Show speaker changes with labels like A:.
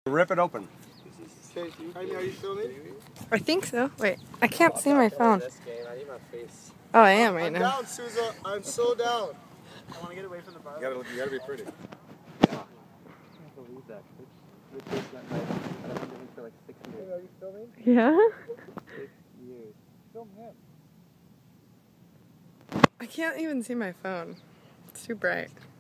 A: Rip it open.
B: Okay, Jaime, are you filming?
C: I think so. Wait, I can't see my phone.
D: I need my face.
C: Oh, I am right
B: I'm
C: now.
B: down, Souza. I'm so down.
E: I want to get away from the bar.
A: You gotta be pretty.
D: I can't believe that. We faced that night. I don't know him for like 6 years.
B: Are you filming?
C: Yeah?
D: 6 years.
B: Film him.
C: I can't even see my phone. It's too bright.